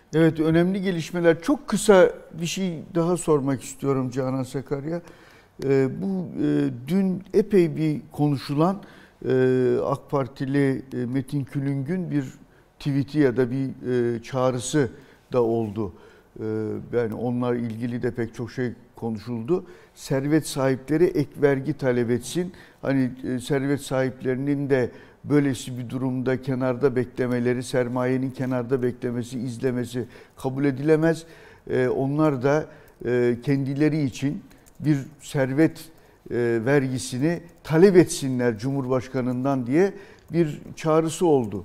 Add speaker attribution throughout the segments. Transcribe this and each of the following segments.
Speaker 1: Evet, önemli gelişmeler. Çok kısa bir şey daha sormak istiyorum Canan Sakarya. Bu dün epey bir konuşulan AK Partili Metin Külüng'ün bir tweet'i ya da bir çağrısı da oldu. Yani onunla ilgili de pek çok şey konuşuldu. Servet sahipleri ek vergi talep etsin. Hani servet sahiplerinin de böylesi bir durumda kenarda beklemeleri, sermayenin kenarda beklemesi, izlemesi kabul edilemez. Onlar da kendileri için bir servet vergisini talep etsinler Cumhurbaşkanı'ndan diye bir çağrısı oldu.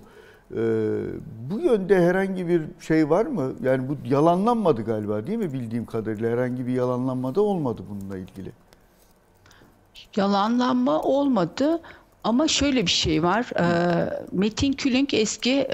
Speaker 1: Bu yönde herhangi bir şey var mı? Yani bu yalanlanmadı galiba, değil mi, bildiğim kadarıyla? Herhangi bir yalanlanma da olmadı bununla ilgili.
Speaker 2: Yalanlanma olmadı ama şöyle bir şey var. Metin Külünk eski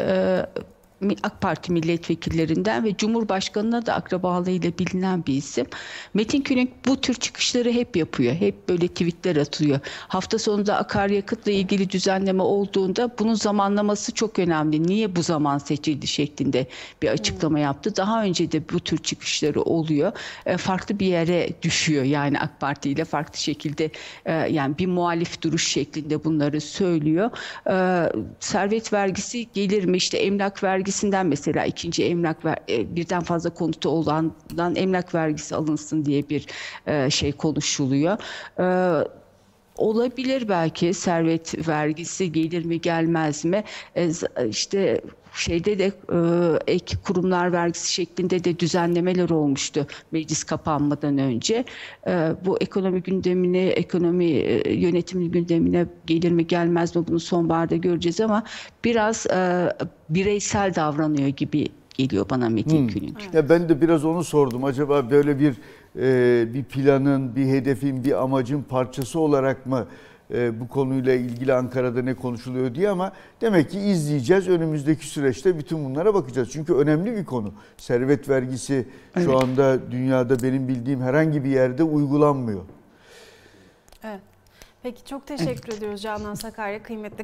Speaker 2: AK Parti milletvekillerinden ve Cumhurbaşkanı'na da akrabalığıyla bilinen bir isim. Metin Külünk bu tür çıkışları hep yapıyor. Hep böyle tweetler atıyor. Hafta sonunda akaryakıtla ilgili düzenleme olduğunda bunun zamanlaması çok önemli. Niye bu zaman seçildi şeklinde bir açıklama yaptı. Daha önce de bu tür çıkışları oluyor. Farklı bir yere düşüyor. Yani AK Parti ile farklı şekilde yani bir muhalif duruş şeklinde bunları söylüyor. Servet vergisi gelir mi? İşte emlak vergisinden mesela ikinci birden fazla konutu olandan emlak vergisi alınsın diye bir şey konuşuluyor. Olabilir, belki servet vergisi gelir mi gelmez mi? İşte şeyde de ek kurumlar vergisi şeklinde de düzenlemeler olmuştu meclis kapanmadan önce. Bu ekonomi gündemine, ekonomi yönetimi gündemine gelir mi gelmez mi bunu sonbaharda göreceğiz ama biraz bireysel davranıyor gibi geliyor bana Metin Külünk.
Speaker 1: Ya ben de biraz onu sordum. Acaba böyle bir planın, bir hedefin, bir amacın parçası olarak mı bu konuyla ilgili Ankara'da ne konuşuluyor diye, ama demek ki izleyeceğiz. Önümüzdeki süreçte bütün bunlara bakacağız. Çünkü önemli bir konu. Servet vergisi şu anda dünyada benim bildiğim herhangi bir yerde uygulanmıyor.
Speaker 3: Evet. Peki çok teşekkür ediyoruz Canan Sakarya, kıymetli